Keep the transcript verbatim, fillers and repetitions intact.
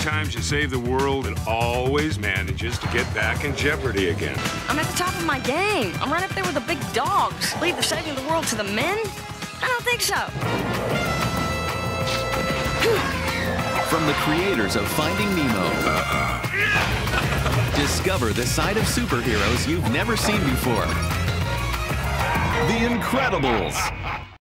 times you save the world, it always manages to get back in jeopardy again. I'm at the top of my game. I'm right up there with the big dogs. Leave the saving the world to the men? I don't think so. From the creators of Finding Nemo, uh-uh. discover the side of superheroes you've never seen before. The Incredibles.